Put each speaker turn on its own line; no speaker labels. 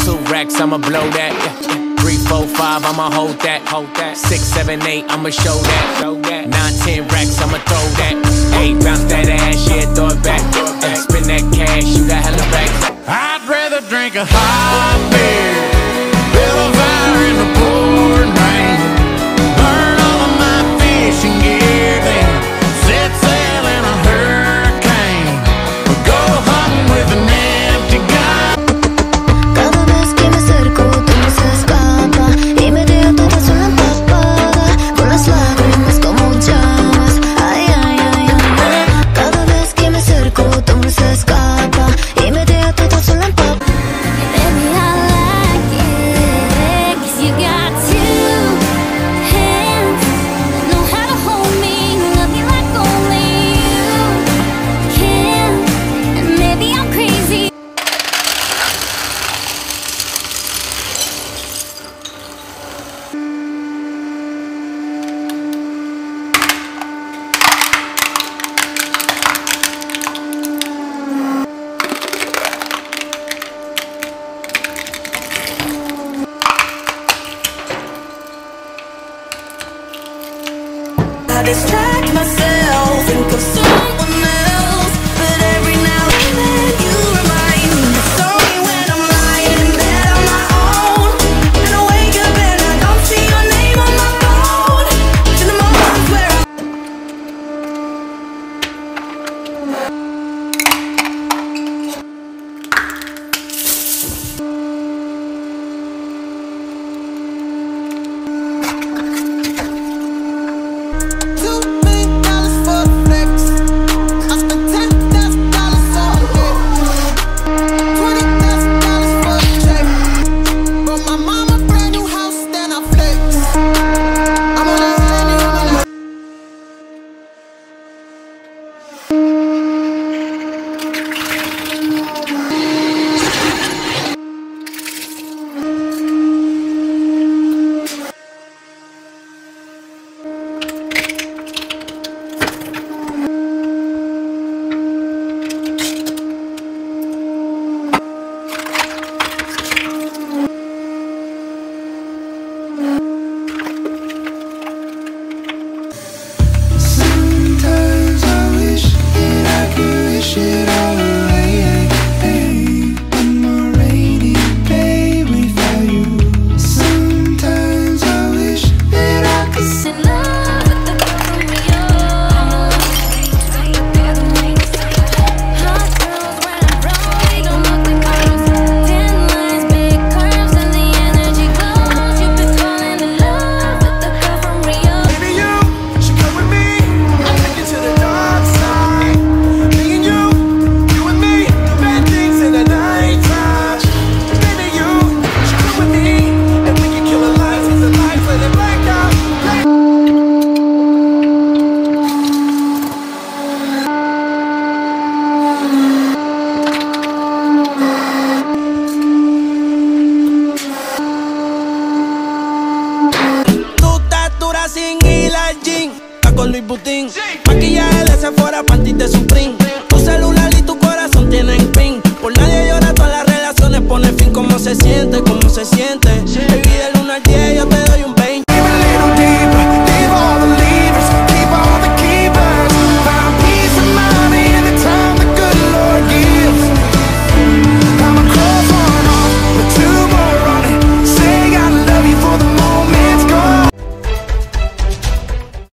2 racks, I'ma blow that. 3, 4, 5, I'ma hold that. 6, 7, 8, I'ma show that. 9, 10 racks, I'ma throw that. 8, bounce that ass, yeah, throw it back. And spin that cash, you got hella racks.
I'd rather drink a hot beer, build a fire in the pouring rain, burn all of my fishing gear, then set sail in a hurricane, or go hunting with an empty gun.
Cada vez que me acerco todo se escapa y me deja toda sola empapada con las lágrimas como llamas. Ay, ay, ay, ay. Cada vez que me acerco todo se escapa y me deja toda sola empapada.
Baby, I like it, 'cause you got 2 hands that know how to hold me, love me like only you can. And maybe I'm crazy.
I distract myself, think of someone else, but every now and then you remind me it's only when I'm lying in bed on my own, and I wake up and I don't see your name on my phone. To the moments where
con Louis Vuitton, maquillaje de Sephora, panties de Supreme. Tu celular y tu corazón tienen pin. Por nadie llora, todas las relaciones pone fin. ¿Cómo se siente? ¿Cómo se siente?